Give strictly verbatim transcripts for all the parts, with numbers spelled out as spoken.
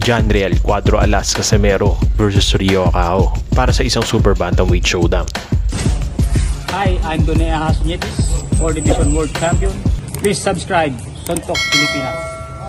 Janriel Cuadro Alas Casimero versus Rio Acao para sa isang super bantamweight showdown. Hi, I'm Donnie Ahas Nietis, four Division World Champion. Please subscribe, Suntok Pilipinas.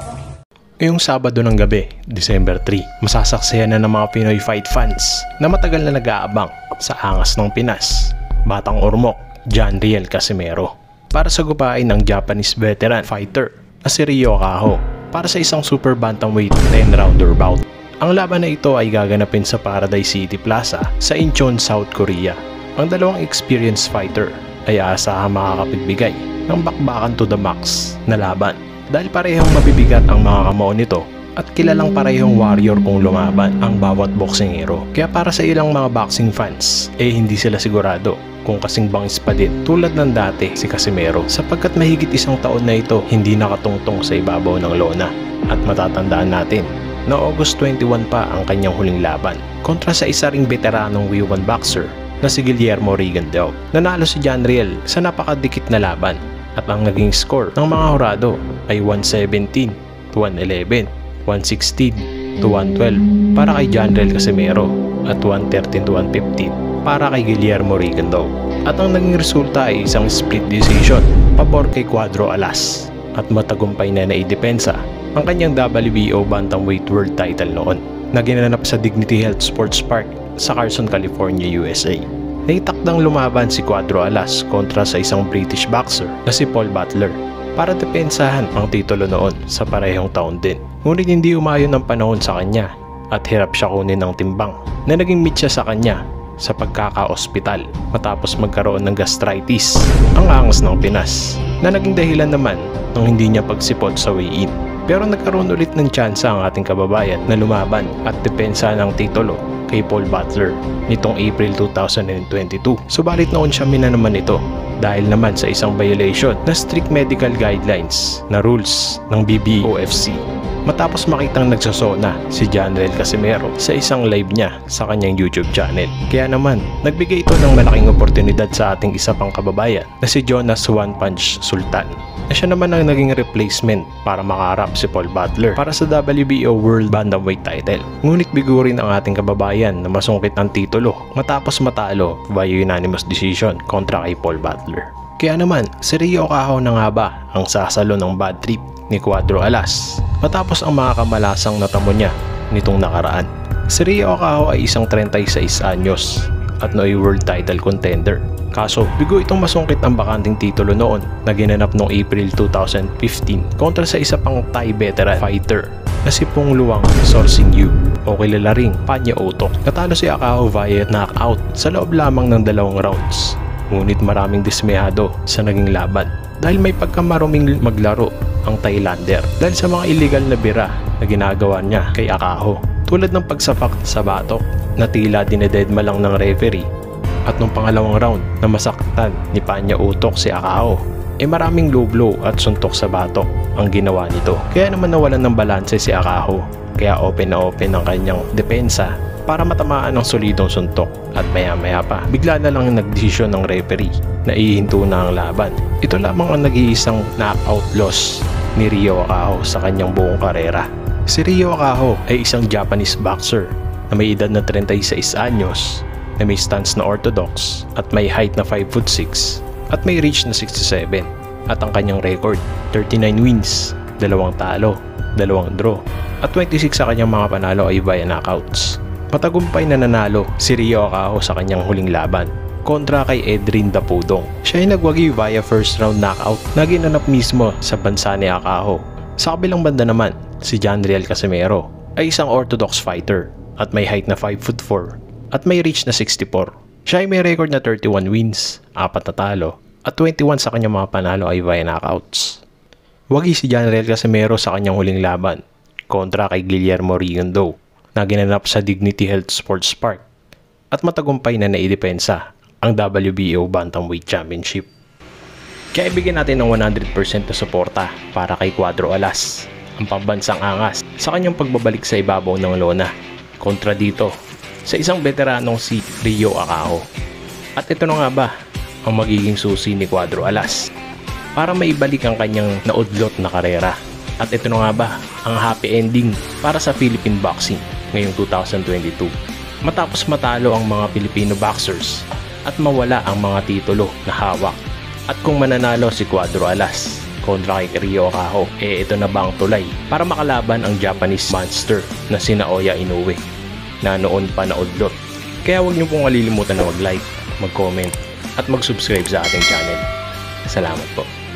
Ngayong Sabado ng gabi, December three, masasaksihan na ng mga Pinoy fight fans na matagal na nag-aabang sa angas ng Pinas. Batang Ormoc, Janriel Casimero para sa gupain ng Japanese veteran fighter na si Rio Acao para sa isang super bantamweight ten rounder bout. Ang laban na ito ay gaganapin sa Paradise City Plaza sa Incheon, South Korea. Ang dalawang experienced fighter ay aasahang makakapagbigay ng bakbakan to the max na laban dahil parehong mabibigat ang mga kamao nito at kilalang parehong warrior kung lumaban ang bawat boksingero. Kaya para sa ilang mga boxing fans, eh hindi sila sigurado kung kasing bangis pa din tulad ng dati si Casimero sapagkat mahigit isang taon na ito hindi nakatungtong sa ibabaw ng lona. At matatandaan natin na August twenty-one pa ang kanyang huling laban kontra sa isa ring veteranong W one boxer na si Guillermo Rigondeaux. Nanalo si Janriel sa napakadikit na laban at ang naging score ng mga hurado ay one seventeen to one eleven, one sixteen to one twelve para kay Janriel Casimero at one thirteen to one fifteen para kay Guillermo Rigondeaux. At ang naging resulta ay isang split decision pabor kay Cuadro Alas at matagumpay na naidepensa ang kanyang W B O Bantamweight World title noon na ginanap sa Dignity Health Sports Park sa Carson, California, U S A. Naitakdang lumaban si Cuadro Alas kontra sa isang British boxer na si Paul Butler para depensahan ang titulo noon sa parehong taon din. Ngunit hindi umayon ang panahon sa kanya at hirap siya kunin ng timbang na naging mitya sa kanya sa pagkaka-ospital matapos magkaroon ng gastritis ang angas ng Pinas na naging dahilan naman ng hindi niya pagsipot sa weigh-in. Pero nagkaroon ulit ng tsansa ang ating kababayan na lumaban at depensa ng titulo kay Paul Butler nitong April two thousand twenty-two. Subalit noon siya minanaman ito dahil naman sa isang violation na strict medical guidelines na rules ng B B O F C matapos makitang nagsasona si Janriel Casimero sa isang live niya sa kanyang YouTube channel. Kaya naman, nagbigay ito ng malaking oportunidad sa ating isa pang kababayan na si Jonas One Punch Sultan na siya naman ang naging replacement para makaharap si Paul Butler para sa W B O World Bantamweight title. Ngunit bigo rin ang ating kababayan na masungkit ang titulo matapos matalo via unanimous decision kontra kay Paul Butler. Kaya naman, si Rio Acao na nga ba ang sasalo ng bad trip ni Cuadro Alas matapos ang mga kamalasang natamo niya nitong nakaraan? Si Rio Acao ay isang thirty-six anyos at nooy world title contender. Kaso, bigo itong masungkit ang bakanting titulo noon na ginanap noong April two thousand fifteen kontra sa isa pang Thai veteran fighter na si Pung Luang Sorsingyu o kilala ring Panya Otok. Natalo si Acao via knockout sa loob lamang ng dalawang rounds. Ngunit maraming dismayado sa naging laban dahil may pagkamaruming maglaro ang Thailander dahil sa mga illegal na bira na ginagawa niya kay Acao tulad ng pagsapak sa batok na tila dinededma lang ng referee at nung pangalawang round na masaktan ni Panya Utok si Acao eh maraming low blow at suntok sa batok ang ginawa nito. Kaya naman nawalan ng balanse si Acao kaya open na open ang kanyang depensa para matamaan ng solidong suntok at maya maya pa bigla na lang nagdesisyon ng referee na ihinto na ang laban. Ito lamang ang nag-iisang knockout loss ni Rio Acao sa kanyang buong karera. Si Rio Acao ay isang Japanese boxer na may edad na thirty-six anyos na may stance na orthodox at may height na five foot six at may reach na sixty-seven at ang kanyang record thirty-nine wins, dalawang talo, dalawang draw at twenty-six sa kanyang mga panalo ay via knockouts. Matagumpay na nanalo si Rio Acao sa kanyang huling laban kontra kay Edrin Dapudong. Siya ay nagwagi via first round knockout na ginanap mismo sa bansa ni Acao. Sa kabilang banda naman, si Janriel Casimero ay isang orthodox fighter at may height na five foot four at may reach na sixty-four. Siya ay may record na thirty-one wins, apat na talo at twenty-one sa kanyang mga panalo ay via knockouts. Wagi si Janriel Casimero sa kanyang huling laban kontra kay Guillermo Rigondeaux na ginanap sa Dignity Health Sports Park at matagumpay na naidepensa ang W B O Bantamweight Championship. Kaya ibigyan natin ng one hundred percent na suporta para kay Cuadro Alas, ang pambansang angas sa kanyang pagbabalik sa ibabaw ng lona kontra dito sa isang veteranong si Rio Acao. At ito na nga ba ang magiging susi ni Cuadro Alas para maibalik ang kanyang naudlot na karera? At ito na nga ba ang happy ending para sa Philippine boxing ngayong two thousand twenty-two. Matapos matalo ang mga Filipino boxers at mawala ang mga titulo na hawak. At kung mananalo si Cuadro Alas kontra kay Ryo Okaho, eh ito na ba ang tulay para makalaban ang Japanese monster na si Naoya Inoue na noon pa naudlot. Kaya huwag niyo pong malilimutan na mag-like, mag-comment at mag-subscribe sa ating channel. Salamat po.